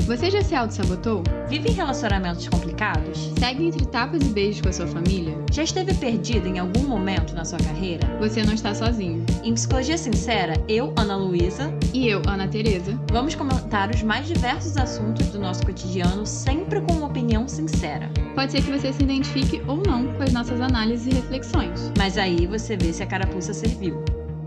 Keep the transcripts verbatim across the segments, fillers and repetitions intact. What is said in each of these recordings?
Você já se auto-sabotou? Vive em relacionamentos complicados? Segue entre tapas e beijos com a sua família? Já esteve perdido em algum momento na sua carreira? Você não está sozinho. Em Psicologia Sincera, eu, Ana Luísa, e eu, Ana Tereza, vamos comentar os mais diversos assuntos do nosso cotidiano, sempre com uma opinião sincera. Pode ser que você se identifique ou não com as nossas análises e reflexões. Mas aí você vê se a carapuça serviu.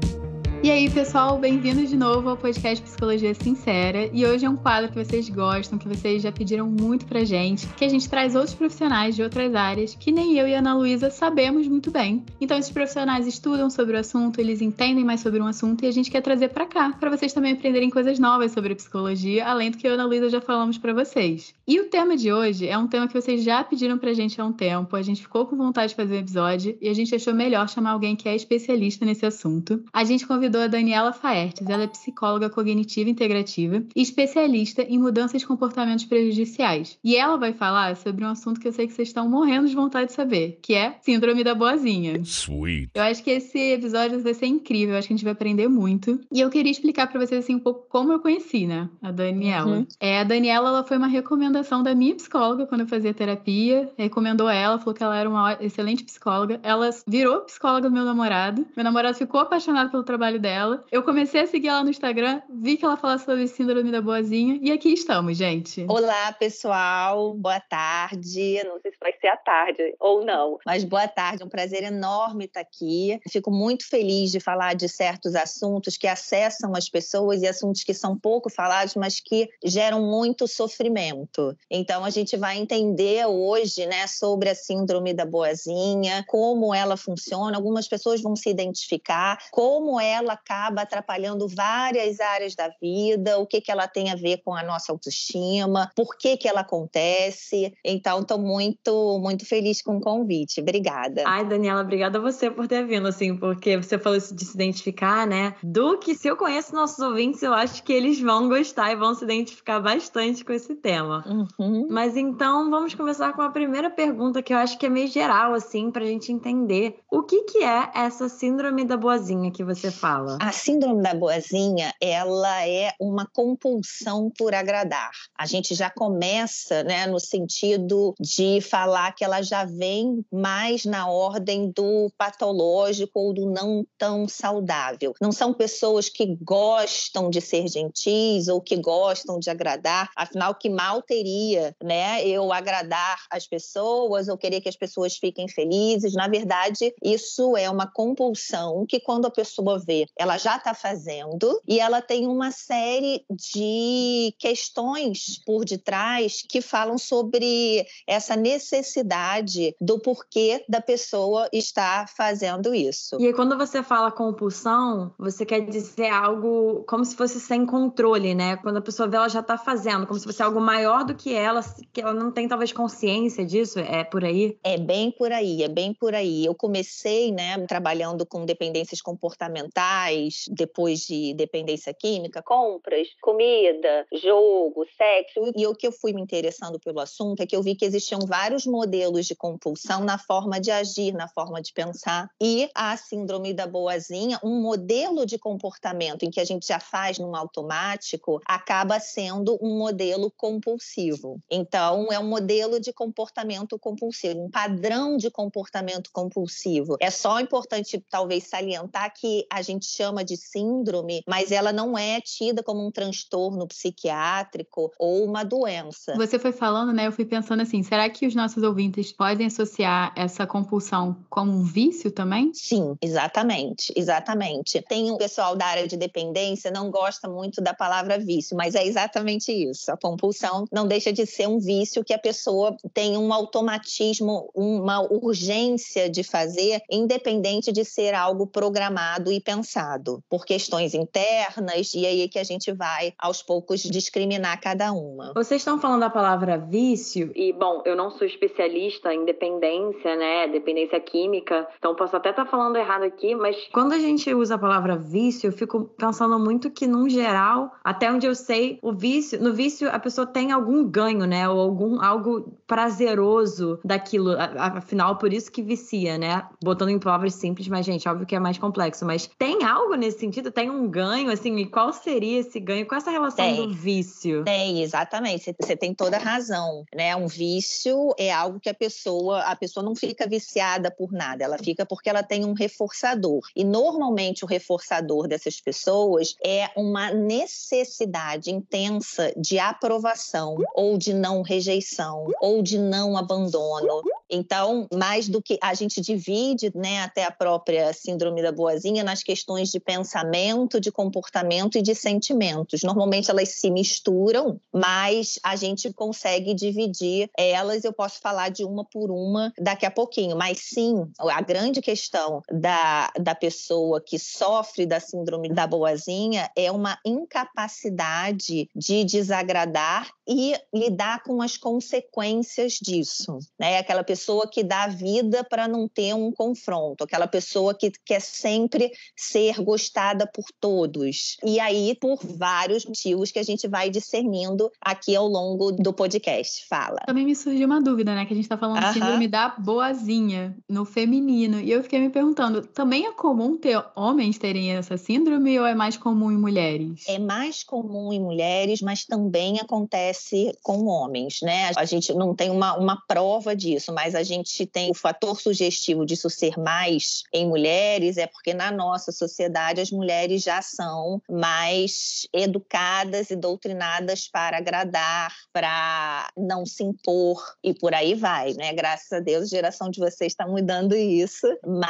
E aí, pessoal, bem-vindos de novo ao podcast Psicologia Sincera. E hoje é um quadro que vocês gostam, que vocês já pediram muito pra gente, que a gente traz outros profissionais de outras áreas que nem eu e a Ana Luísa sabemos muito bem. Então, esses profissionais estudam sobre o assunto, eles entendem mais sobre um assunto e a gente quer trazer pra cá, pra vocês também aprenderem coisas novas sobre psicologia, além do que eu e a Ana Luísa já falamos pra vocês. E o tema de hoje é um tema que vocês já pediram pra gente há um tempo, a gente ficou com vontade de fazer um episódio e a gente achou melhor chamar alguém que é especialista nesse assunto. A gente convidou a Daniela Faertes, ela é psicóloga cognitiva integrativa e especialista em mudanças de comportamentos prejudiciais. E ela vai falar sobre um assunto que eu sei que vocês estão morrendo de vontade de saber, que é síndrome da boazinha. Sweet. Eu acho que esse episódio vai ser incrível, eu acho que a gente vai aprender muito. E eu queria explicar pra vocês assim um pouco como eu conheci, né, a Daniela. Uhum. É, a Daniela, ela foi uma recomendação da minha psicóloga quando eu fazia terapia, recomendou ela, falou que ela era uma excelente psicóloga. Ela virou psicóloga do meu namorado. Meu namorado ficou apaixonado pelo trabalho dela. Eu comecei a seguir ela no Instagram, vi que ela falava sobre síndrome da boazinha e aqui estamos, gente. Olá, pessoal. Boa tarde. Não sei se vai ser à tarde ou não, mas boa tarde. É um prazer enorme estar aqui. Fico muito feliz de falar de certos assuntos que acessam as pessoas e assuntos que são pouco falados, mas que geram muito sofrimento. Então, a gente vai entender hoje, né, sobre a síndrome da boazinha, como ela funciona. Algumas pessoas vão se identificar, como ela acaba atrapalhando várias áreas da vida, o que, que ela tem a ver com a nossa autoestima, por que, que ela acontece. Então, estou muito, muito feliz com o convite. Obrigada. Ai, Daniela, obrigada a você por ter vindo, assim, porque você falou isso de se identificar, né? Do que, se eu conheço nossos ouvintes, eu acho que eles vão gostar e vão se identificar bastante com esse tema. Uhum. Mas então, vamos começar com a primeira pergunta, que eu acho que é meio geral, assim, pra gente entender. O que, que é essa síndrome da boazinha que você fala? A síndrome da boazinha, ela é uma compulsão por agradar. A gente já começa, né, no sentido de falar que ela já vem mais na ordem do patológico ou do não tão saudável. Não são pessoas que gostam de ser gentis ou que gostam de agradar, afinal, que mal teria, né, eu agradar as pessoas ou querer que as pessoas fiquem felizes. Na verdade, isso é uma compulsão que quando a pessoa vê, ela já está fazendo e ela tem uma série de questões por detrás que falam sobre essa necessidade do porquê da pessoa estar fazendo isso. E aí, quando você fala compulsão, você quer dizer algo como se fosse sem controle, né? Quando a pessoa vê, ela já está fazendo, como se fosse algo maior do que ela, que ela não tem talvez consciência disso, é por aí? É bem por aí, é bem por aí. Eu comecei, né, trabalhando com dependências comportamentais, depois de dependência química, compras, comida, jogo, sexo. E o que eu fui me interessando pelo assunto é que eu vi que existiam vários modelos de compulsão na forma de agir, na forma de pensar. E a síndrome da boazinha, um modelo de comportamento em que a gente já faz num automático, acaba sendo um modelo compulsivo. Então, é um modelo de comportamento compulsivo, um padrão de comportamento compulsivo. É só importante, talvez, salientar que a gente chama de síndrome, mas ela não é tida como um transtorno psiquiátrico ou uma doença. Você foi falando, né? Eu fui pensando assim, será que os nossos ouvintes podem associar essa compulsão como um vício também? Sim, exatamente, exatamente. Tem um pessoal da área de dependência não gosta muito da palavra vício, mas é exatamente isso. A compulsão não deixa de ser um vício que a pessoa tem um automatismo, uma urgência de fazer, independente de ser algo programado e pensado, por questões internas, e aí é que a gente vai, aos poucos, discriminar cada uma. Vocês estão falando da palavra vício, e, bom, eu não sou especialista em dependência, né, dependência química, então posso até estar falando errado aqui, mas quando a gente usa a palavra vício, eu fico pensando muito que, num geral, até onde eu sei, o vício, no vício a pessoa tem algum ganho, né, ou algum, algo prazeroso daquilo, afinal, por isso que vicia, né, botando em palavras simples, mas, gente, óbvio que é mais complexo, mas tem tem algo nesse sentido? Tem um ganho, assim? E qual seria esse ganho? Qual é essa relação Tem. do vício? Tem, exatamente. Você tem toda a razão, né? Um vício é algo que a pessoa, a pessoa não fica viciada por nada, ela fica porque ela tem um reforçador. E normalmente o reforçador dessas pessoas é uma necessidade intensa de aprovação ou de não rejeição ou de não abandono. Então, mais do que a gente divide, né, até a própria síndrome da boazinha nas questões de pensamento, de comportamento e de sentimentos. Normalmente elas se misturam, mas a gente consegue dividir elas. Eu posso falar de uma por uma daqui a pouquinho. Mas sim, a grande questão da, da pessoa que sofre da síndrome da boazinha é uma incapacidade de desagradar e lidar com as consequências disso, né? Aquela pessoa que dá vida para não ter um confronto, aquela pessoa que quer sempre ser gostada por todos. E aí, por vários motivos que a gente vai discernindo aqui ao longo do podcast. Fala. Também me surgiu uma dúvida, né? Que a gente tá falando de Aham. síndrome da boazinha no feminino. E eu fiquei me perguntando, também é comum ter homens terem essa síndrome ou é mais comum em mulheres? É mais comum em mulheres, mas também acontece com homens, né? A gente não tem uma, uma prova disso, mas a gente tem o fator sugestivo disso ser mais em mulheres, é porque na nossa sociedade as mulheres já são mais educadas e doutrinadas para agradar, para não se impor e por aí vai, né? Graças a Deus, a geração de vocês está mudando isso,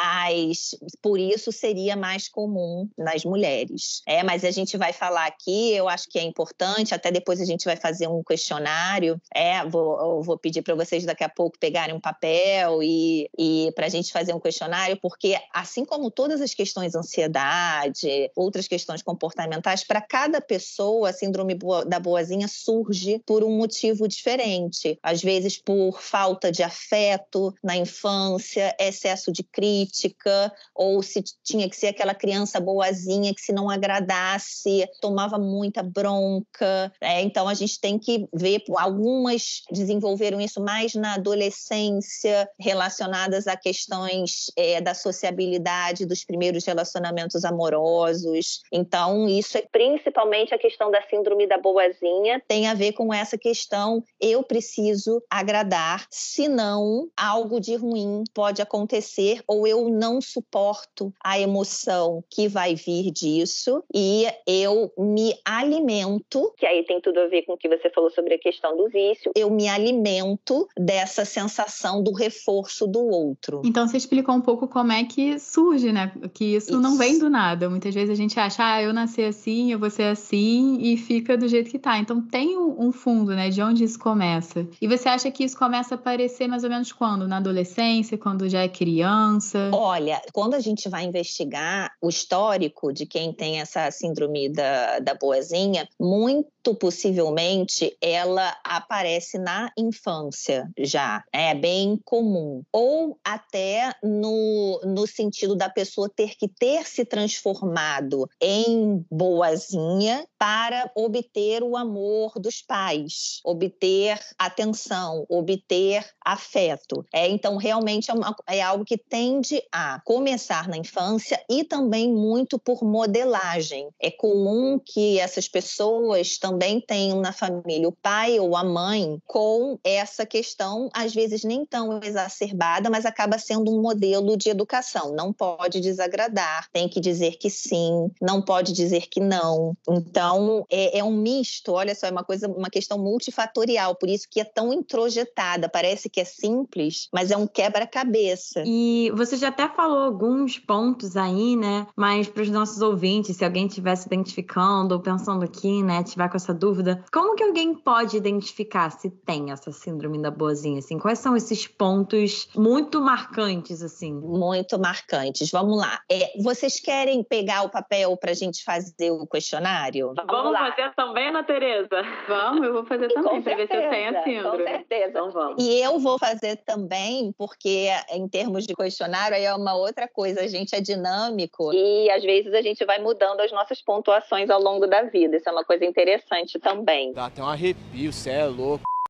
mas por isso seria mais comum nas mulheres. É, mas a gente vai falar aqui, eu acho que é importante, até depois a gente vai fazer um questionário, é, vou, eu vou pedir para vocês daqui a pouco pegarem um papel e, e para a gente fazer um questionário, porque assim como todas as questões ansiedade, outras questões comportamentais, para cada pessoa a síndrome da boazinha surge por um motivo diferente. Às vezes por falta de afeto na infância, excesso de crítica, ou se tinha que ser aquela criança boazinha que se não agradasse, tomava muita bronca. É, então a gente tem que ver, algumas desenvolveram isso mais na adolescência, relacionadas a questões é, da sociabilidade, dos primeiros relacionamentos amorosos. Então, isso é principalmente a questão da síndrome da boazinha, tem a ver com essa questão, eu preciso agradar, senão algo de ruim pode acontecer, ou eu não suporto a emoção que vai vir disso, e eu me alimento, que aí tem tudo a ver com o que você falou sobre a questão do vício, eu me alimento dessa sensação do reforço do outro. Então você explicou um pouco como é que surge, né? Que isso, isso. não vem do nada. Muitas vezes a gente acha, ah, eu nasci assim, eu vou ser assim, e fica do jeito que tá. Então tem um fundo, né? De onde isso começa. E você acha que isso começa a aparecer mais ou menos quando? Na adolescência, quando já é criança? Olha, quando a gente vai investigar o histórico de quem tem essa síndrome da, da boazinha, muito possivelmente ela aparece na infância já, é bem comum. Ou até no, no sentido da pessoa ter que ter se transformado em boazinha para obter o amor dos pais, obter atenção, obter afeto. É, então, realmente é, uma, é algo que tende a começar na infância e também muito por modelagem. É comum que essas pessoas também tenham na família o pai ou a mãe com essa questão, às vezes nem tão exacerbada, mas acaba sendo um modelo de educação. Não pode desagradar, tem que dizer que sim, não pode dizer que não. Então, é, é um misto, olha só, é uma coisa, uma questão multifatorial, por isso que é tão introjetada. Parece que é simples, mas é um quebra-cabeça. E você já até falou alguns pontos aí, né? Mas para os nossos ouvintes, se alguém estiver se identificando ou pensando aqui, né, tiver com essa dúvida, como que alguém pode identificar se tem essa síndrome da boazinha, assim? Quais são esses pontos muito marcantes, assim? Muito marcantes. Vamos lá. É, vocês querem pegar o papel para a gente fazer o questionário? Vamos, Vamos lá. fazer também, Ana Tereza? Vamos, eu vou fazer e também, para ver se eu tenho a síndrome. Com certeza. Então vamos. E eu vou fazer também, porque em termos de questionário, aí é uma outra coisa. A gente é dinâmico e às vezes a gente vai mudando as nossas pontuações ao longo da vida. Isso é uma coisa interessante também. Dá até um arrepio, cê é louco.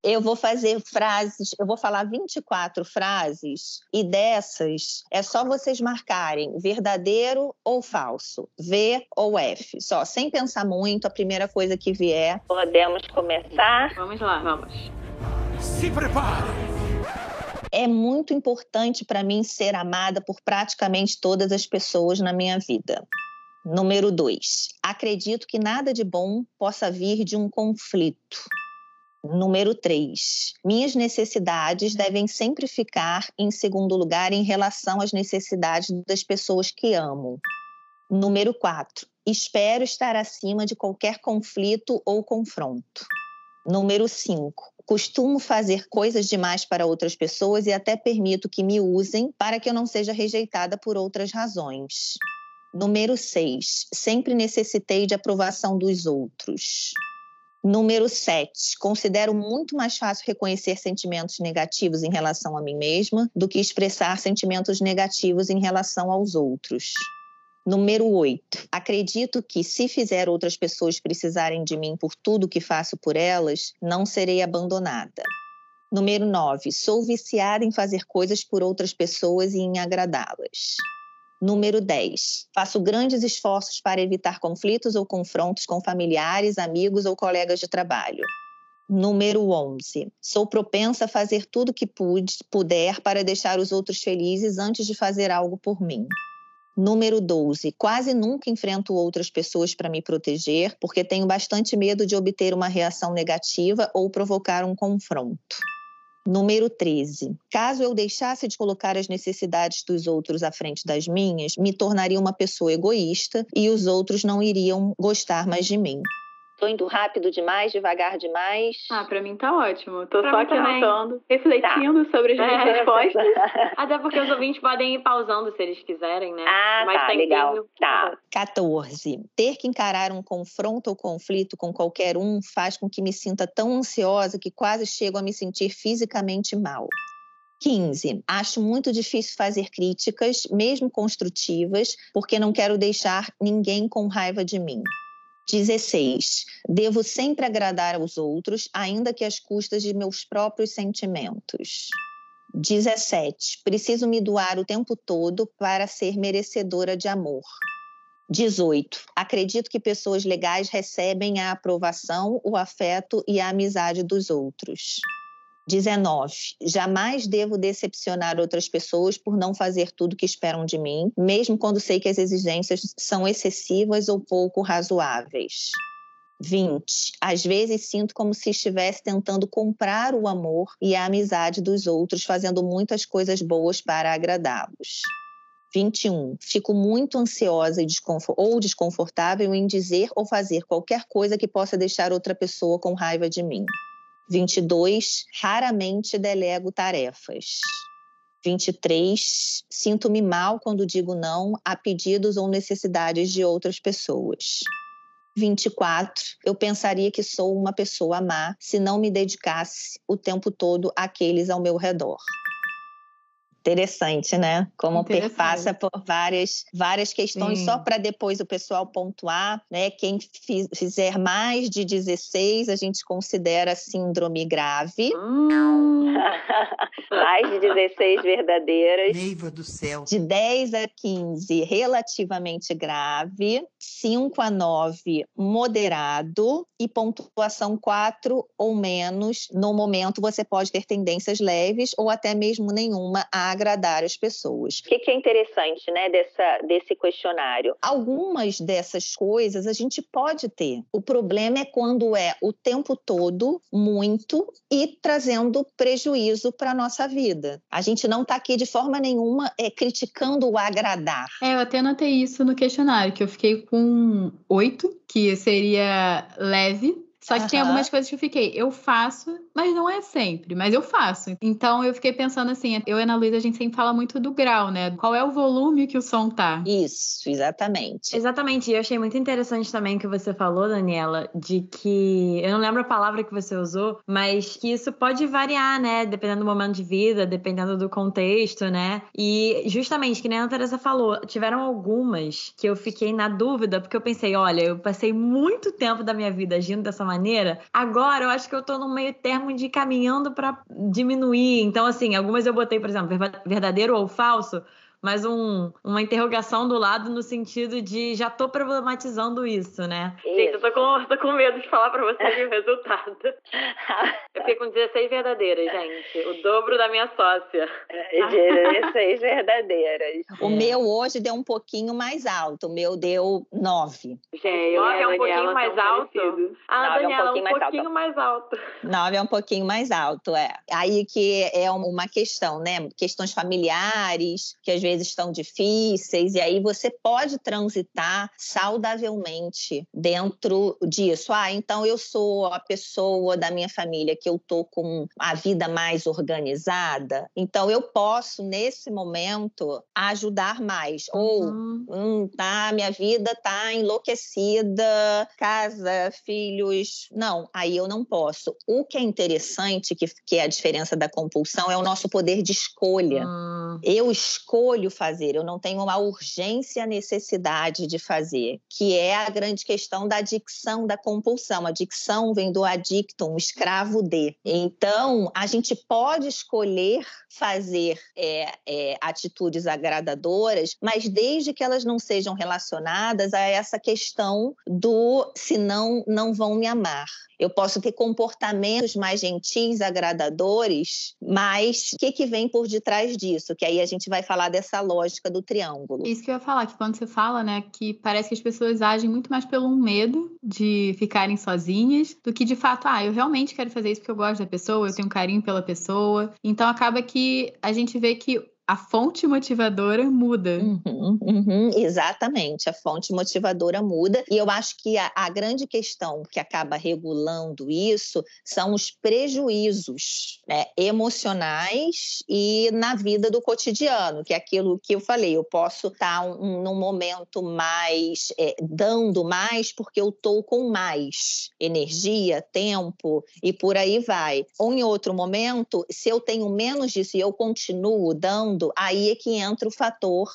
Eu vou fazer frases, eu vou falar vinte e quatro frases e dessas é só vocês marcarem verdadeiro ou falso, V ou F, só, sem pensar muito, a primeira coisa que vier. Podemos começar? Vamos lá, vamos. Se prepare! É muito importante para mim ser amada por praticamente todas as pessoas na minha vida. Número dois, acredito que nada de bom possa vir de um conflito. Número três, minhas necessidades devem sempre ficar em segundo lugar em relação às necessidades das pessoas que amo. Número quatro, espero estar acima de qualquer conflito ou confronto. Número cinco, costumo fazer coisas demais para outras pessoas e até permito que me usem para que eu não seja rejeitada por outras razões. Número seis, sempre necessitei de aprovação dos outros. Número sete, considero muito mais fácil reconhecer sentimentos negativos em relação a mim mesma do que expressar sentimentos negativos em relação aos outros. Número oito, acredito que se fizer outras pessoas precisarem de mim por tudo que faço por elas, não serei abandonada. Número nove, sou viciada em fazer coisas por outras pessoas e em agradá-las. Número dez, faço grandes esforços para evitar conflitos ou confrontos com familiares, amigos ou colegas de trabalho. Número onze, sou propensa a fazer tudo que pude, puder para deixar os outros felizes antes de fazer algo por mim. Número doze, quase nunca enfrento outras pessoas para me proteger, porque tenho bastante medo de obter uma reação negativa ou provocar um confronto. Número treze, caso eu deixasse de colocar as necessidades dos outros à frente das minhas, me tornaria uma pessoa egoísta e os outros não iriam gostar mais de mim. Tô indo rápido demais, devagar demais? Ah, pra mim tá ótimo. Tô Pra só mim aqui também. anotando, refletindo tá. sobre as minhas É. respostas. Até porque os ouvintes podem ir pausando se eles quiserem, né? Ah, Mas tá, tem legal. tempo. Tá. quatorze. Ter que encarar um confronto ou conflito com qualquer um faz com que me sinta tão ansiosa que quase chego a me sentir fisicamente mal. quinze. Acho muito difícil fazer críticas, mesmo construtivas, porque não quero deixar ninguém com raiva de mim. dezesseis. Devo sempre agradar aos outros, ainda que às custas de meus próprios sentimentos. dezessete. Preciso me doar o tempo todo para ser merecedora de amor. dezoito. Acredito que pessoas legais recebem a aprovação, o afeto e a amizade dos outros. dezenove. Jamais devo decepcionar outras pessoas por não fazer tudo que esperam de mim, mesmo quando sei que as exigências são excessivas ou pouco razoáveis. vinte. Às vezes sinto como se estivesse tentando comprar o amor e a amizade dos outros, fazendo muitas coisas boas para agradá-los. vinte e um. Fico muito ansiosa e desconfor- ou desconfortável em dizer ou fazer qualquer coisa que possa deixar outra pessoa com raiva de mim. vinte e dois. Raramente delego tarefas. vinte e três. Sinto-me mal quando digo não a pedidos ou necessidades de outras pessoas. vinte e quatro. Eu pensaria que sou uma pessoa má se não me dedicasse o tempo todo àqueles ao meu redor. Interessante, né? Como Interessante. perpassa por várias, várias questões, Sim. só para depois o pessoal pontuar, né? Quem fi- fizer mais de dezesseis, a gente considera síndrome grave. Hum. Mais de dezesseis verdadeiras. Neiva do céu. De dez a quinze, relativamente grave. cinco a nove, moderado. E pontuação quatro ou menos. No momento, você pode ter tendências leves ou até mesmo nenhuma a agradar as pessoas. O que, que é interessante, né, dessa, desse questionário? Algumas dessas coisas a gente pode ter. O problema é quando é o tempo todo, muito, e trazendo prejuízo para a nossa vida. A gente não está aqui de forma nenhuma é, criticando o agradar. É, eu até notei isso no questionário, que eu fiquei com oito, que seria leve. Só que tem Aham. algumas coisas que eu fiquei, eu faço, mas não é sempre, mas eu faço. Então eu fiquei pensando assim, eu e a Ana Luísa, a gente sempre fala muito do grau, né? Qual é o volume que o som tá? Isso, exatamente. Exatamente, e eu achei muito interessante também o que você falou, Daniela, de que, eu não lembro a palavra que você usou, mas que isso pode variar, né, dependendo do momento de vida, dependendo do contexto, né, e justamente, que nem a Teresa falou, tiveram algumas que eu fiquei na dúvida, porque eu pensei, olha, eu passei muito tempo da minha vida agindo dessa maneira. Agora, eu acho que eu tô no meio termo de caminhando pra diminuir. Então, assim, algumas eu botei, por exemplo, verdadeiro ou falso, mas um, uma interrogação do lado no sentido de já tô problematizando isso, né? Isso. Gente, eu tô com, tô com medo de falar pra vocês o resultado. Eu fiquei com dezesseis verdadeiras, gente. O dobro da minha sócia. dezesseis verdadeiras. O é. meu hoje deu um pouquinho mais alto. O meu deu nove. Gente, nove é um pouquinho mais alto? Ah, Daniela, um pouquinho mais alto. nove é um pouquinho mais alto, é. Aí que é uma questão, né? Questões familiares, que às vezes estão difíceis, e aí você pode transitar saudavelmente dentro disso. Ah, então eu sou a pessoa da minha família que eu tô com a vida mais organizada, então eu posso, nesse momento, ajudar mais. Ou, uhum. hum, tá, minha vida tá enlouquecida, casa, filhos... Não, aí eu não posso. O que é interessante, que, que é a diferença da compulsão, é o nosso poder de escolha. Uhum. Eu escolho fazer, eu não tenho uma urgência, necessidade de fazer, que é a grande questão da adicção, da compulsão. A adicção vem do adictum, escravo de. Então, a gente pode escolher fazer é, é, atitudes agradadoras, mas desde que elas não sejam relacionadas a essa questão do senão não vão me amar. Eu posso ter comportamentos mais gentis, agradadores, mas o que, que vem por detrás disso? Que aí a gente vai falar dessa lógica do triângulo. Isso que eu ia falar, que quando você fala, né, que parece que as pessoas agem muito mais pelo medo de ficarem sozinhas do que de fato, ah, eu realmente quero fazer isso porque eu gosto da pessoa, eu tenho um carinho pela pessoa. Então acaba que a gente vê que a fonte motivadora muda. Uhum, uhum, exatamente, a fonte motivadora muda. E eu acho que a, a grande questão que acaba regulando isso são os prejuízos, né, emocionais e na vida do cotidiano, que é aquilo que eu falei, eu posso estar um, num momento mais, é, dando mais porque eu estou com mais energia, tempo e por aí vai. Ou em outro momento, se eu tenho menos disso e eu continuo dando, aí é que entra o fator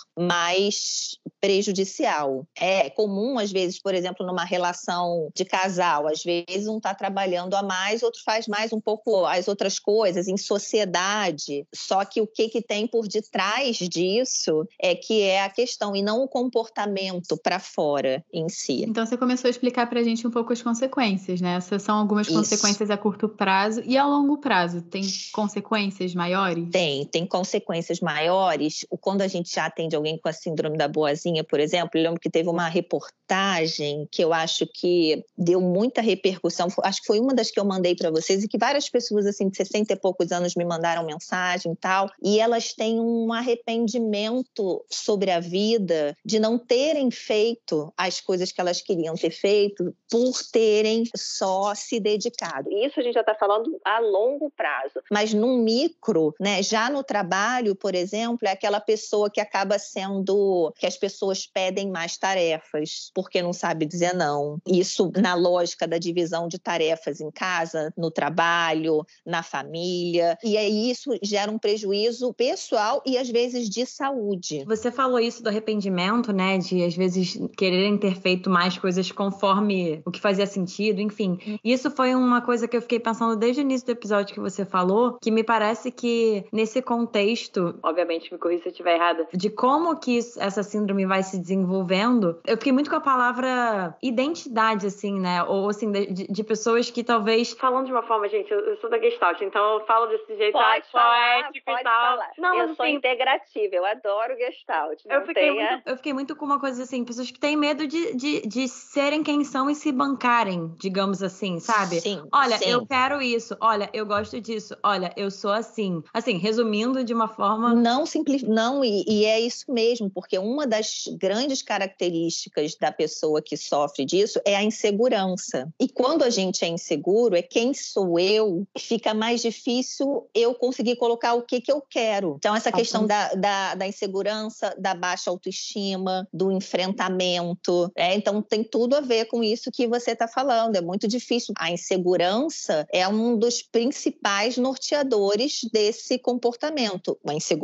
mais prejudicial. É comum, às vezes, por exemplo, numa relação de casal, às vezes um está trabalhando a mais, outro faz mais um pouco as outras coisas, em sociedade. Só que o que, que tem por detrás disso é que é a questão, e não o comportamento para fora em si. Então você começou a explicar pra gente um pouco as consequências, né? Essas são algumas Isso. consequências a curto prazo e a longo prazo. Tem consequências maiores? Tem, tem consequências maiores. Quando a gente já atende alguém com a síndrome da boazinha, por exemplo, eu lembro que teve uma reportagem que eu acho que deu muita repercussão, acho que foi uma das que eu mandei para vocês e que várias pessoas assim de sessenta e poucos anos me mandaram mensagem e tal, e elas têm um arrependimento sobre a vida de não terem feito as coisas que elas queriam ter feito por terem só se dedicado. E isso a gente já está falando a longo prazo, mas num micro, né, já no trabalho, por exemplo, é aquela pessoa que acaba sendo, que as pessoas pedem mais tarefas, porque não sabe dizer não. Isso na lógica da divisão de tarefas em casa, no trabalho, na família, e aí isso gera um prejuízo pessoal e às vezes de saúde. Você falou isso do arrependimento, né, de às vezes quererem ter feito mais coisas conforme o que fazia sentido, enfim. Isso foi uma coisa que eu fiquei pensando desde o início do episódio que você falou, que me parece que nesse contexto, obviamente me corrija se eu estiver errada, de como que isso, essa síndrome vai se desenvolvendo, eu fiquei muito com a palavra identidade, assim, né, ou assim, de, de pessoas que talvez, falando de uma forma, gente, eu, eu sou da Gestalt, então eu falo desse jeito pode falar, poético pode e tal. Falar. Não, eu mas, sou assim, integrativa, eu adoro Gestalt. Eu fiquei, tenha... muito, eu fiquei muito com uma coisa assim, pessoas que têm medo de, de, de serem quem são e se bancarem, digamos assim, sabe? Sim, olha, sim. eu quero isso, olha, eu gosto disso, olha, eu sou assim. Assim, resumindo de uma forma... Não, simples, não e, e é isso mesmo, porque uma das grandes características da pessoa que sofre disso é a insegurança. E quando a gente é inseguro, é quem sou eu, fica mais difícil eu conseguir colocar o que, que eu quero. Então, essa questão da, da, da insegurança, da baixa autoestima, do enfrentamento, é, então tem tudo a ver com isso que você está falando. É muito difícil. A insegurança é um dos principais norteadores desse comportamento. A insegurança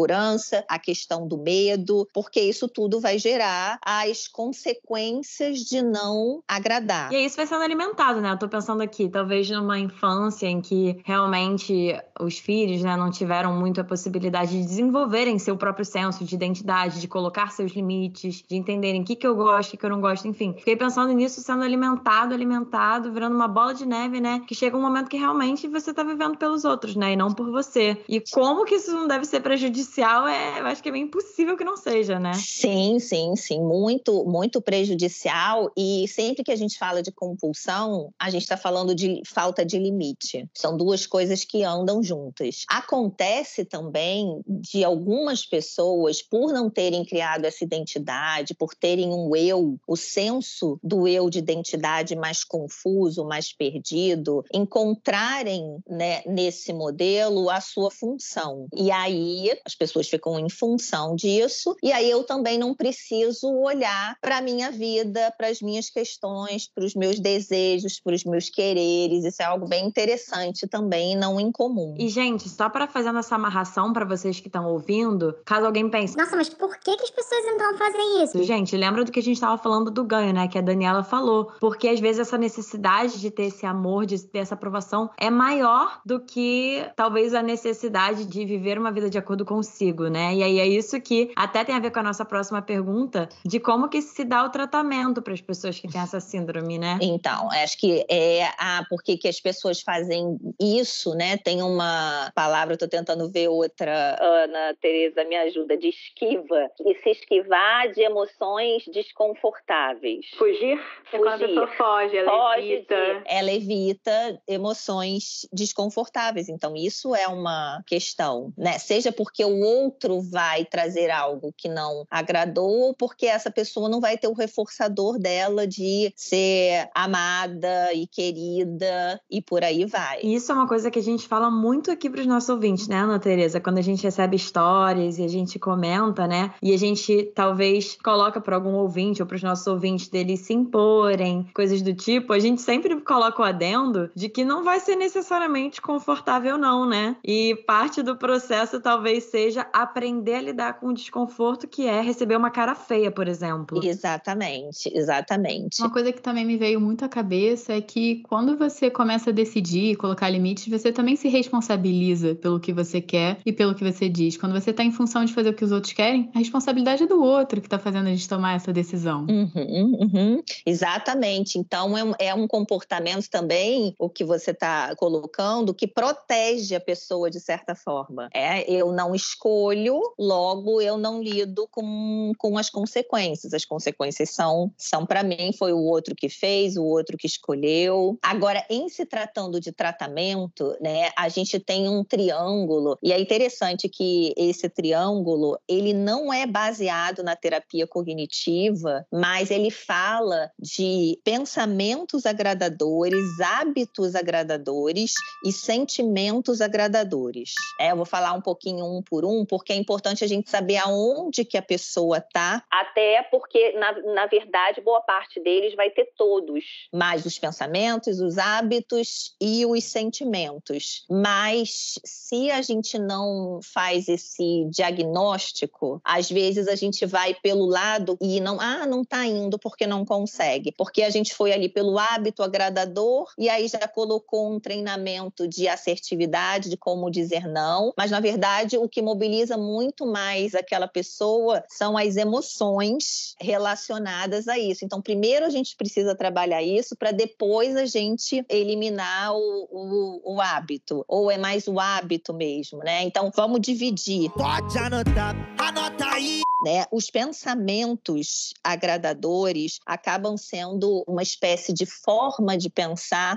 insegurança, a questão do medo, porque isso tudo vai gerar as consequências de não agradar. E aí isso vai sendo alimentado, né? Eu tô pensando aqui, talvez numa infância em que realmente os filhos, né, não tiveram muito a possibilidade de desenvolverem seu próprio senso de identidade, de colocar seus limites, de entenderem o que, que eu gosto, o que, que eu não gosto, enfim. Fiquei pensando nisso sendo alimentado, alimentado, virando uma bola de neve, né? Que chega um momento que realmente você tá vivendo pelos outros, né? E não por você. E como que isso não deve ser prejudicial, é, eu acho que é bem impossível que não seja, né? Sim, sim, sim. Muito, muito prejudicial. E sempre que a gente fala de compulsão, a gente está falando de falta de limite. São duas coisas que andam juntas. Acontece também de algumas pessoas, por não terem criado essa identidade, por terem um eu, o senso do eu de identidade mais confuso, mais perdido, encontrarem, né, nesse modelo a sua função. E aí as pessoas ficam em função disso, e aí eu também não preciso olhar para a minha vida, para as minhas questões, para os meus desejos, para os meus quereres. Isso é algo bem interessante também, não incomum. E, gente, só para fazer essa amarração para vocês que estão ouvindo, caso alguém pense, nossa, mas por que, que as pessoas então fazem isso? Gente, lembra do que a gente estava falando do ganho, né? Que a Daniela falou. Porque às vezes essa necessidade de ter esse amor, de ter essa aprovação é maior do que talvez a necessidade de viver uma vida de acordo consigo, né? E aí é isso que até tem a ver com a nossa próxima pergunta, de como que se dá o tratamento para as pessoas que têm essa síndrome, né? Então, acho que é a por que as pessoas fazem isso, né? Tem uma palavra, eu tô tentando ver outra. Ana, Tereza, me ajuda, de esquiva. E se esquivar de emoções desconfortáveis. Fugir? É quando a pessoa foge, ela foge evita. De, ela evita emoções desconfortáveis. Então, isso é uma questão, né? Seja porque o outro vai trazer algo que não agradou, ou porque essa pessoa não vai ter o reforçador dela de ser amada e querida, e por aí vai. E isso é uma coisa que a gente fala muito aqui para os nossos ouvintes, né, Ana Tereza? Quando a gente recebe histórias e a gente comenta, né? E a gente talvez coloca para algum ouvinte ou para os nossos ouvintes deles se imporem, coisas do tipo, a gente sempre coloca o adendo de que não vai ser necessariamente confortável não, né? E parte do processo talvez seja aprender a lidar com o desconforto que é receber uma cara feia, por exemplo. Exatamente, exatamente. Uma coisa que também me veio muito à cabeça é que quando você começa a decidir, colocar limites, você também se responsabiliza pelo que você quer e pelo que você diz. Quando você está em função de fazer o que os outros querem, a responsabilidade é do outro que está fazendo a gente tomar essa decisão. Uhum, uhum. Exatamente. Então, é um, é um comportamento também, o que você está colocando, que protege a pessoa de certa forma. É, eu não escolho, logo eu não lido com, com as consequências. As consequências são, são para mim, foi o outro que fez, o outro que escolheu. Agora, em se tratando de tratamento, né, a gente tem um triângulo, e é interessante que esse triângulo, ele não é baseado na terapia cognitiva, mas ele fala de pensamentos agradadores, hábitos agradadores e sentimentos agradadores. É, eu vou falar um pouquinho um por um, porque é importante a gente saber aonde que a pessoa está, até porque, na, na verdade, boa parte deles vai ter todos, mais os pensamentos, os hábitos e os sentimentos. Mas se a gente não faz esse diagnóstico, às vezes a gente vai pelo lado e não, ah, não tá indo porque não consegue, porque a gente foi ali pelo hábito agradador e aí já colocou um treinamento de assertividade, de como dizer não, mas na verdade o que mobiliza muito mais aquela pessoa são as emoções relacionadas a isso. Então primeiro a gente precisa trabalhar isso para depois a gente eliminar o, o, o hábito, ou é mais o hábito mesmo, né? Então vamos dividir. Pode anotar, anota aí. Né? Os pensamentos agradadores acabam sendo uma espécie de forma de pensar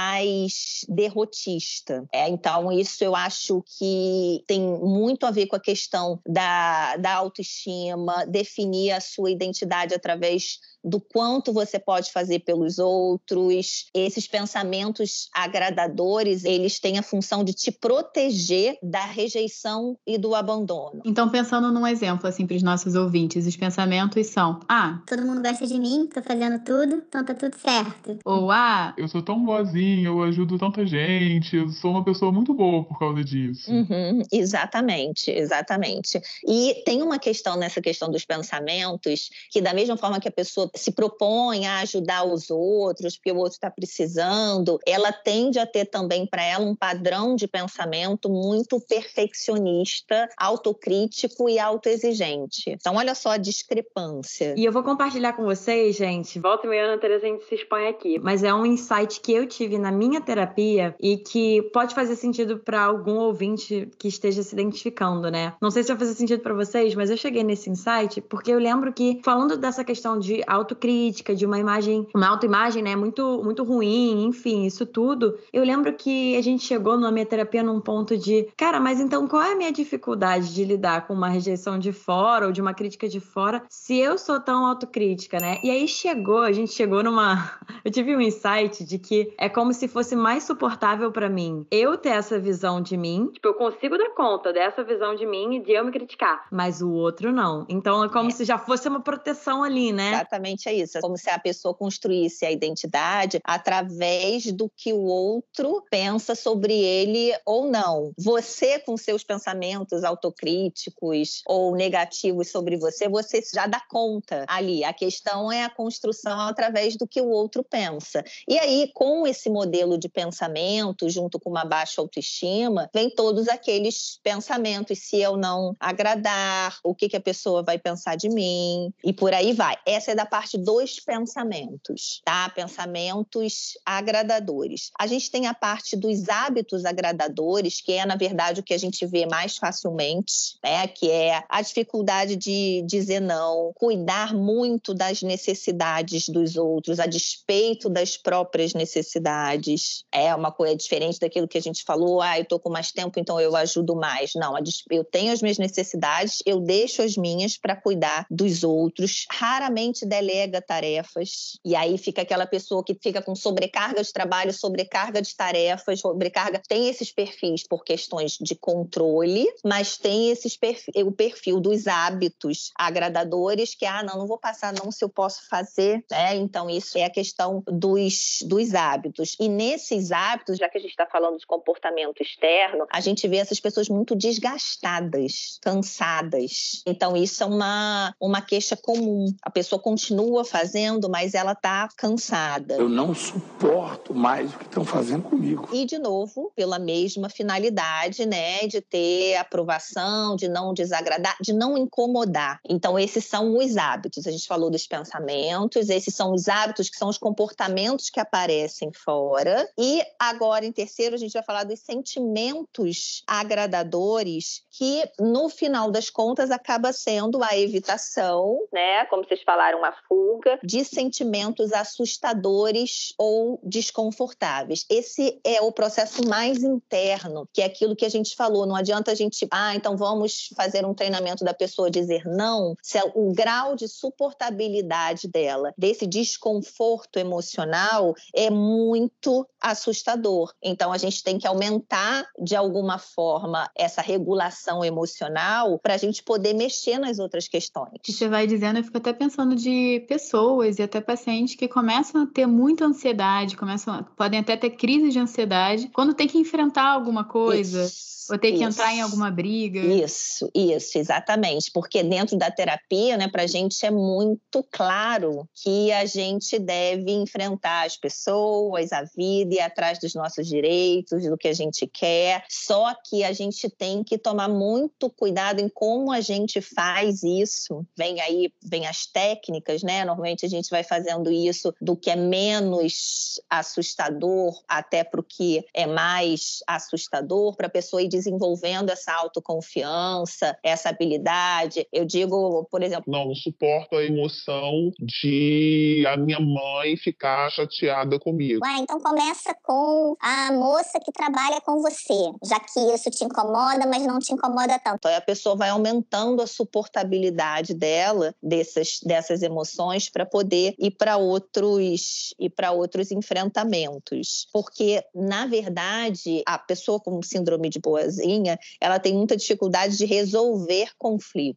mais derrotista. É, então, isso eu acho que tem muito a ver com a questão da, da autoestima, definir a sua identidade através do quanto você pode fazer pelos outros. Esses pensamentos agradadores, eles têm a função de te proteger da rejeição e do abandono. Então, pensando num exemplo, assim, para os nossos ouvintes. Os pensamentos são: ah, todo mundo gosta de mim, tô fazendo tudo, então tá tudo certo. Ou ah, eu sou tão boazinha, eu ajudo tanta gente, eu sou uma pessoa muito boa por causa disso. Uhum, exatamente, exatamente. E tem uma questão nessa questão dos pensamentos, que da mesma forma que a pessoa se propõe a ajudar os outros, porque o outro está precisando, ela tende a ter também para ela um padrão de pensamento muito perfeccionista, autocrítico e autoexigente. Então, olha só a discrepância. E eu vou compartilhar com vocês, gente. Volta e meia, Ana Tereza, a gente se expõe aqui. Mas é um insight que eu tive na minha terapia e que pode fazer sentido para algum ouvinte que esteja se identificando, né? Não sei se vai fazer sentido para vocês, mas eu cheguei nesse insight porque eu lembro que, falando dessa questão de autocrítica, de uma imagem, uma autoimagem, né, muito, muito ruim, enfim, isso tudo, eu lembro que a gente chegou na minha terapia num ponto de, cara, mas então qual é a minha dificuldade de lidar com uma rejeição de fora ou de uma crítica de fora se eu sou tão autocrítica, né? E aí chegou, a gente chegou numa... Eu tive um insight de que é como se fosse mais suportável pra mim eu ter essa visão de mim. Tipo, eu consigo dar conta dessa visão de mim e de eu me criticar. Mas o outro não. Então é como é. se já fosse uma proteção ali, né? Exatamente é isso. É como se a pessoa construísse a identidade através do que o outro pensa sobre ele ou não. Você, com seus pensamentos autocríticos ou negativos sobre você, você já dá conta ali. A questão é a construção através do que o outro pensa. E aí, com esse modelo de pensamento, junto com uma baixa autoestima, vem todos aqueles pensamentos. Se eu não agradar, o que, que a pessoa vai pensar de mim? E por aí vai. Essa é da parte dos pensamentos, tá? Pensamentos agradadores. A gente tem a parte dos hábitos agradadores, que é, na verdade, o que a gente vê mais facilmente, né? Que é a dificuldade de dizer não, cuidar muito das necessidades dos outros, a despeito das próprias necessidades. É uma coisa diferente daquilo que a gente falou, ah, eu tô com mais tempo, então eu ajudo mais. Não, eu tenho as minhas necessidades, eu deixo as minhas para cuidar dos outros. Raramente delega tarefas. E aí fica aquela pessoa que fica com sobrecarga de trabalho, sobrecarga de tarefas, sobrecarga. Tem esses perfis por questões de controle, mas tem esses perfil, o perfil dos hábitos agradadores, que, ah, não, não vou passar não se eu posso fazer, né? Então isso é a questão dos, dos hábitos. E nesses hábitos, já que a gente está falando de comportamento externo, a gente vê essas pessoas muito desgastadas, cansadas. Então isso é uma, uma queixa comum. A pessoa continua fazendo, mas ela está cansada. Eu não suporto mais o que estão fazendo comigo. E, de novo, pela mesma finalidade, né, de ter aprovação, de não desagradar, de não incomodar. Então, esses são os hábitos. A gente falou dos pensamentos, esses são os hábitos, que são os comportamentos que aparecem fora. E agora, em terceiro, a gente vai falar dos sentimentos agradadores, que, no final das contas, acaba sendo a evitação, né, como vocês falaram, a fuga de sentimentos assustadores ou desconfortáveis. Esse é o processo mais interno, que é aquilo que a gente falou. Não adianta a gente, ah, então vamos fazer um treinamento da pessoa dizer não, se o grau de suportabilidade dela, desse desconforto emocional, é muito assustador. Então, a gente tem que aumentar, de alguma forma, essa regulação emocional para a gente poder mexer nas outras questões. E você vai dizendo, eu fico até pensando de pessoas e até pacientes que começam a ter muita ansiedade, começam, podem até ter crise de ansiedade quando tem que enfrentar alguma coisa. Isso. Ou ter que isso. entrar em alguma briga. Isso, isso, exatamente. Porque dentro da terapia, né, pra gente é muito claro que a gente deve enfrentar as pessoas, a vida, e ir atrás dos nossos direitos, do que a gente quer. Só que a gente tem que tomar muito cuidado em como a gente faz isso. Vem aí, vem as técnicas, né? Normalmente a gente vai fazendo isso do que é menos assustador até pro que é mais assustador, para a pessoa ir desenvolvendo essa autoconfiança, essa habilidade. Eu digo, por exemplo... Não, não suporto a emoção de a minha mãe ficar chateada comigo. Ué, então começa com a moça que trabalha com você, já que isso te incomoda, mas não te incomoda tanto. Então a pessoa vai aumentando a suportabilidade dela, dessas, dessas emoções, para poder ir para outros, ir para outros enfrentamentos. Porque, na verdade, a pessoa com síndrome de boazinha, ela tem muita dificuldade de resolver conflitos.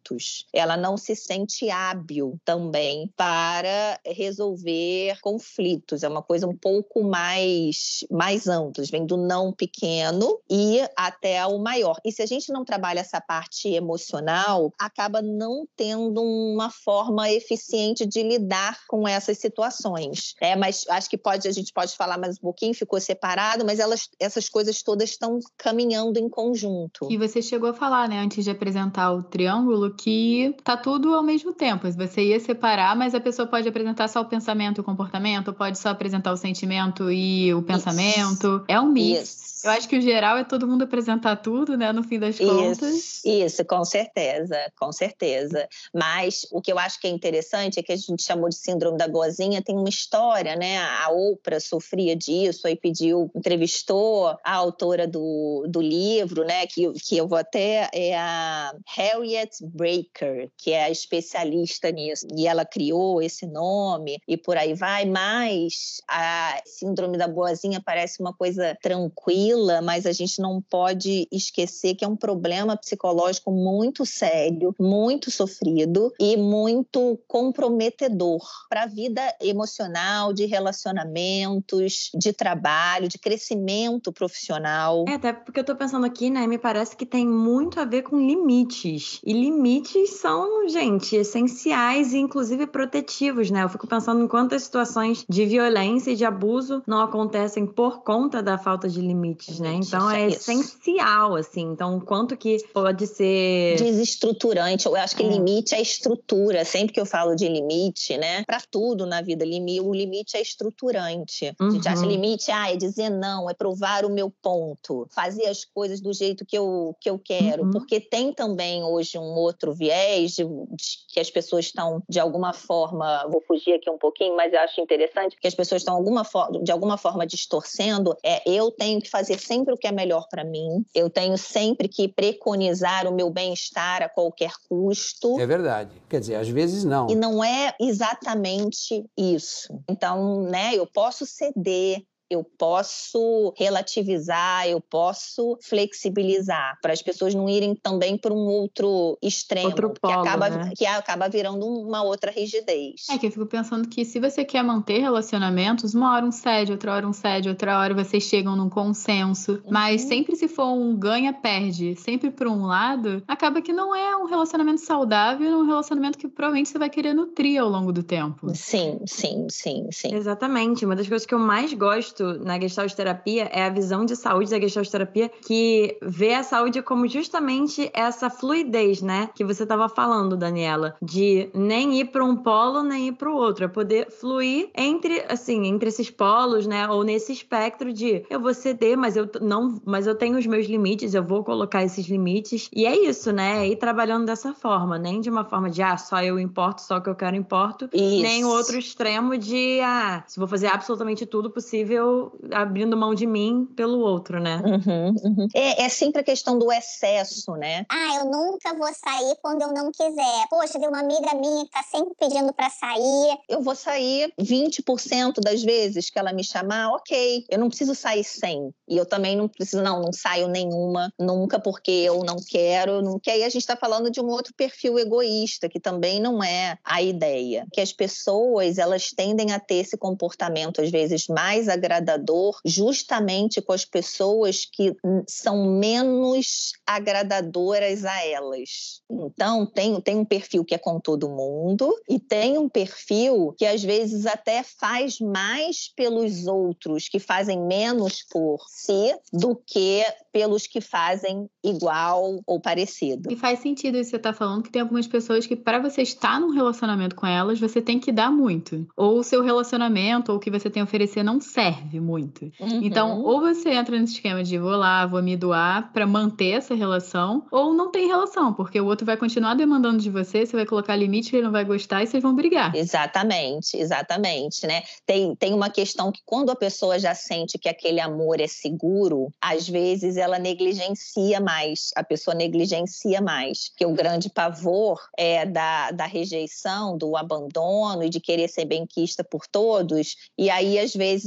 conflitos. Ela não se sente hábil também para resolver conflitos. É uma coisa um pouco mais, mais ampla, vem do não pequeno e até o maior. E se a gente não trabalha essa parte emocional, acaba não tendo uma forma eficiente de lidar com essas situações. É, mas acho que pode, a gente pode falar mais um pouquinho, ficou separado, mas elas, essas coisas todas estão caminhando em conjunto. E você chegou a falar, né, antes de apresentar o triângulo, que tá tudo ao mesmo tempo. Você ia separar, mas a pessoa pode apresentar só o pensamento e o comportamento, ou pode só apresentar o sentimento e o pensamento. Isso. É um mix. Isso. Eu acho que o geral é todo mundo apresentar tudo, né, no fim das contas. Isso, isso, com certeza, com certeza. Mas o que eu acho que é interessante é que a gente chamou de síndrome da boazinha, tem uma história, né? A Oprah sofria disso, aí pediu, entrevistou a autora do, do livro, né? Que, que eu vou até, é a Harriet Baker, que é a especialista nisso. E ela criou esse nome e por aí vai, mas a síndrome da boazinha parece uma coisa tranquila, mas a gente não pode esquecer que é um problema psicológico muito sério, muito sofrido e muito comprometedor para a vida emocional, de relacionamentos, de trabalho, de crescimento profissional. É, até porque eu tô pensando aqui, né, me parece que tem muito a ver com limites. E limites são, gente, essenciais e inclusive protetivos, né? Eu fico pensando em quantas situações de violência e de abuso não acontecem por conta da falta de limites. Né? Então é isso. essencial, assim. Então, quanto que pode ser desestruturante. Eu acho que é. limite é estrutura. Sempre que eu falo de limite, né? Para tudo na vida, o limite é estruturante. Uhum. A gente acha limite, ah, é dizer não, é provar o meu ponto, fazer as coisas do jeito que eu, que eu quero. Uhum. Porque tem também hoje um outro viés de, de, que as pessoas estão, de alguma forma, vou fugir aqui um pouquinho, mas eu acho interessante que as pessoas estão alguma de alguma forma distorcendo. É, eu tenho que fazer sempre o que é melhor para mim, eu tenho sempre que preconizar o meu bem-estar a qualquer custo. É verdade. Quer dizer, às vezes não. E não é exatamente isso. Então, né, eu posso ceder, eu posso relativizar, eu posso flexibilizar, para as pessoas não irem também para um outro extremo, outro polo, que, acaba, né? que acaba virando uma outra rigidez. É que eu fico pensando que se você quer manter relacionamentos, uma hora um cede, outra hora um cede, outra hora vocês chegam num consenso, uhum. mas sempre se for um ganha-perde, sempre por um lado, acaba que não é um relacionamento saudável, é um relacionamento que provavelmente você vai querer nutrir ao longo do tempo. Sim, sim, sim, sim. Exatamente. Uma das coisas que eu mais gosto na Gestalt terapia é a visão de saúde da Gestalt terapia, que vê a saúde como justamente essa fluidez, né? Que você estava falando, Daniela, de nem ir para um polo, nem ir para o outro, é poder fluir entre, assim, entre esses polos, né? Ou nesse espectro de eu vou ceder, mas eu não, mas eu tenho os meus limites, eu vou colocar esses limites. E é isso, né? É ir trabalhando dessa forma, nem de uma forma de ah, só eu importo, só o que eu quero importo, isso. nem o outro extremo de ah, se vou fazer absolutamente tudo possível abrindo mão de mim pelo outro, né? Uhum, uhum. É, é sempre a questão do excesso, né? Ah, eu nunca vou sair quando eu não quiser. Poxa, tem uma amiga minha que tá sempre pedindo pra sair. Eu vou sair vinte por cento das vezes que ela me chamar, ok. Eu não preciso sair cem. E eu também não preciso, não, não saio nenhuma, nunca, porque eu não quero. Não quero. E aí a gente tá falando de um outro perfil egoísta, que também não é a ideia. Que as pessoas, elas tendem a ter esse comportamento, às vezes, mais agradável justamente com as pessoas que são menos agradadoras a elas. Então, tem, tem um perfil que é com todo mundo e tem um perfil que, às vezes, até faz mais pelos outros, que fazem menos por si, do que pelos que fazem igual ou parecido. E faz sentido isso que você está falando, que tem algumas pessoas que, para você estar num relacionamento com elas, você tem que dar muito. Ou o seu relacionamento, ou o que você tem a oferecer não serve muito. Uhum. Então, ou você entra nesse esquema de vou lá, vou me doar para manter essa relação, ou não tem relação, porque o outro vai continuar demandando de você, você vai colocar limite, ele não vai gostar e vocês vão brigar. Exatamente, exatamente, né? Tem, tem uma questão que quando a pessoa já sente que aquele amor é seguro, às vezes ela negligencia mais, a pessoa negligencia mais, que o grande pavor é da, da rejeição, do abandono e de querer ser benquista por todos, e aí às vezes a própria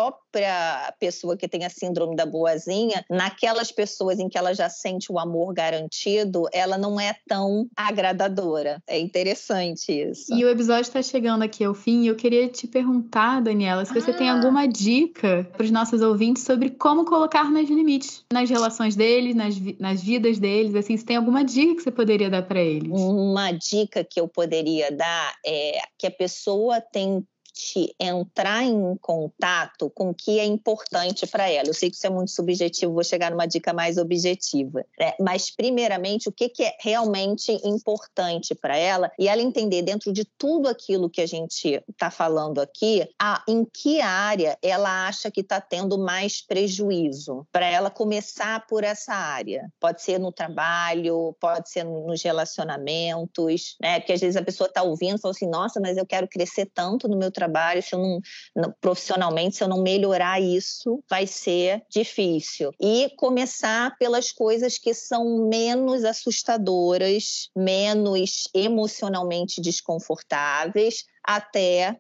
própria pessoa que tem a síndrome da boazinha, naquelas pessoas em que ela já sente o amor garantido, ela não é tão agradadora. É interessante isso. E o episódio está chegando aqui ao fim e eu queria te perguntar, Daniela, se você ah. tem alguma dica para os nossos ouvintes sobre como colocar mais limites nas relações deles, nas, vi- nas vidas deles, assim, se tem alguma dica que você poderia dar para eles? Uma dica que eu poderia dar é que a pessoa tem de entrar em contato com o que é importante para ela. Eu sei que isso é muito subjetivo, vou chegar numa dica mais objetiva, né? Mas, primeiramente, o que, que é realmente importante para ela e ela entender dentro de tudo aquilo que a gente está falando aqui, a, em que área ela acha que está tendo mais prejuízo, para ela começar por essa área. Pode ser no trabalho, pode ser nos relacionamentos, né? Porque às vezes a pessoa está ouvindo e fala assim, nossa, mas eu quero crescer tanto no meu trabalho, trabalho, se eu não, não, profissionalmente, se eu não melhorar isso, vai ser difícil. E começar pelas coisas que são menos assustadoras, menos emocionalmente desconfortáveis, até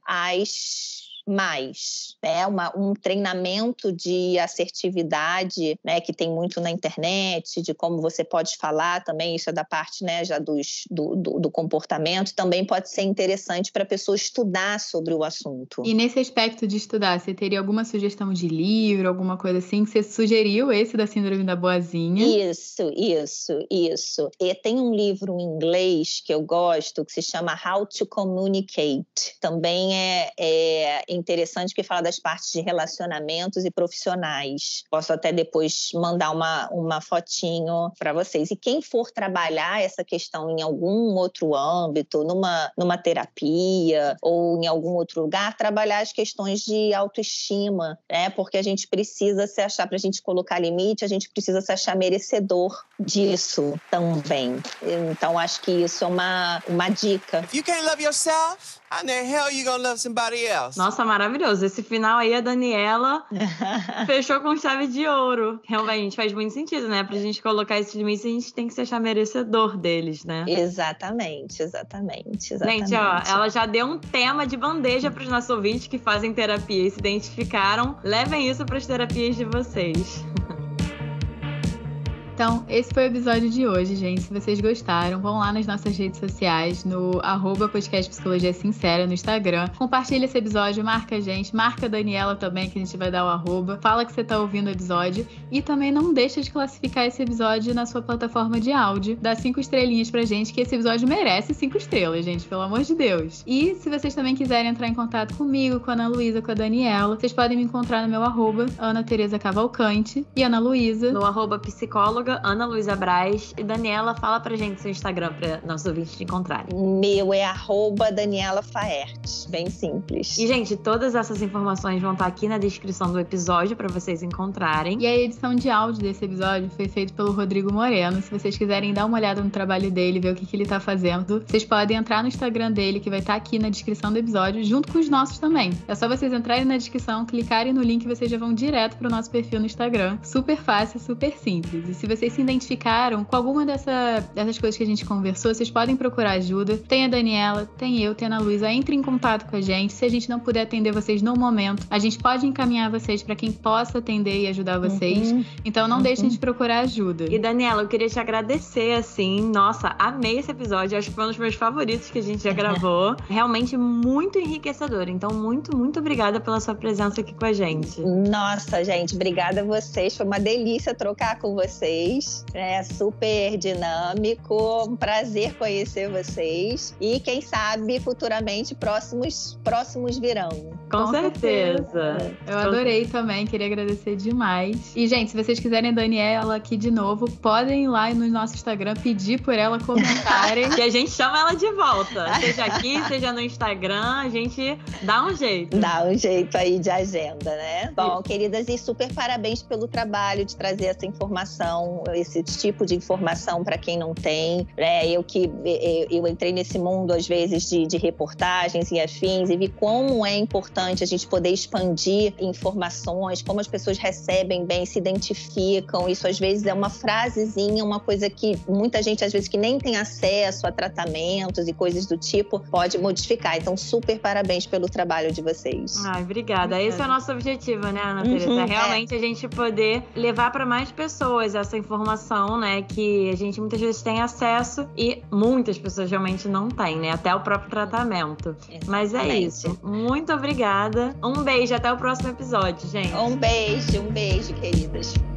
as mais, né? Uma, um treinamento de assertividade, né? Que tem muito na internet, de como você pode falar também, isso é da parte, né, já dos, do, do, do comportamento, também pode ser interessante para a pessoa estudar sobre o assunto. E nesse aspecto de estudar, você teria alguma sugestão de livro, alguma coisa assim, que você sugeriu, esse da Síndrome da Boazinha? Isso, isso, isso. E tem um livro em inglês que eu gosto, que se chama How to Communicate. Também é, é interessante que fala das partes de relacionamentos e profissionais. Posso até depois mandar uma, uma fotinho para vocês. E quem for trabalhar essa questão em algum outro âmbito, numa, numa terapia ou em algum outro lugar, trabalhar as questões de autoestima, né? Porque a gente precisa se achar, para a gente colocar limite, a gente precisa se achar merecedor disso também. Então, acho que isso é uma, uma dica. If you can't love yourself, how the hell you gonna love somebody else? Nossa, maravilhoso. Esse final aí, a Daniela fechou com chave de ouro. Realmente faz muito sentido, né? Pra gente colocar esses limites, a gente tem que se achar merecedor deles, né? Exatamente, exatamente, exatamente. Gente, ó, ela já deu um tema de bandeja pros nossos ouvintes que fazem terapia e se identificaram. Levem isso pras terapias de vocês. Então, esse foi o episódio de hoje, gente. Se vocês gostaram, vão lá nas nossas redes sociais, no arroba podcast Psicologia Sincera, no Instagram. Compartilha esse episódio, marca a gente, marca a Daniela também, que a gente vai dar o arroba. Fala que você tá ouvindo o episódio. E também não deixa de classificar esse episódio na sua plataforma de áudio. Dá cinco estrelinhas pra gente, que esse episódio merece cinco estrelas, gente, pelo amor de Deus. E se vocês também quiserem entrar em contato comigo, com a Ana Luísa, com a Daniela, vocês podem me encontrar no meu arroba, Ana Tereza Cavalcante, e Ana Luísa no arroba psicóloga Ana Luísa Braz. E Daniela, fala pra gente seu Instagram pra nossos ouvintes te encontrarem. Meu é arroba Daniela Faert, bem simples. E, gente, todas essas informações vão estar aqui na descrição do episódio pra vocês encontrarem. E a edição de áudio desse episódio foi feita pelo Rodrigo Moreno. Se vocês quiserem dar uma olhada no trabalho dele, ver o que, que ele tá fazendo, vocês podem entrar no Instagram dele, que vai estar aqui na descrição do episódio, junto com os nossos também. É só vocês entrarem na descrição, clicarem no link e vocês já vão direto pro nosso perfil no Instagram. Super fácil, super simples. E se vocês se identificaram com alguma dessa, dessas coisas que a gente conversou, vocês podem procurar ajuda. Tem a Daniela, tem eu, tem a Ana Luísa. Entre em contato com a gente. Se a gente não puder atender vocês no momento, a gente pode encaminhar vocês para quem possa atender e ajudar vocês. Uhum. Então não uhum. deixem de procurar ajuda. E Daniela, eu queria te agradecer, assim. Nossa, amei esse episódio. Acho que foi um dos meus favoritos que a gente já gravou. Realmente muito enriquecedor. Então, muito, muito obrigada pela sua presença aqui com a gente. Nossa, gente, obrigada a vocês. Foi uma delícia trocar com vocês. É super dinâmico, um prazer conhecer vocês e quem sabe futuramente próximos, próximos virão. Com, Com certeza. certeza. Eu adorei também, queria agradecer demais. E, gente, se vocês quiserem a Daniela aqui de novo, podem ir lá no nosso Instagram pedir por ela comentarem. Que a gente chama ela de volta. Seja aqui, seja no Instagram, a gente dá um jeito. Dá um jeito aí de agenda, né? Bom, queridas, e super parabéns pelo trabalho de trazer essa informação, esse tipo de informação para quem não tem. Né? Eu que eu entrei nesse mundo, às vezes, de, de reportagens e afins e vi como é importante importante a gente poder expandir informações, como as pessoas recebem bem, se identificam. Isso às vezes é uma frasezinha, uma coisa que muita gente às vezes que nem tem acesso a tratamentos e coisas do tipo pode modificar. Então, super parabéns pelo trabalho de vocês. Ai, obrigada. Esse é o nosso objetivo, né, Ana Teresa? Uhum, é realmente é. a gente poder levar para mais pessoas essa informação, né, que a gente muitas vezes tem acesso e muitas pessoas realmente não têm, né, até o próprio tratamento. Exatamente. Mas é isso. Muito obrigada. Um beijo, até o próximo episódio, gente. Um beijo, um beijo, queridas.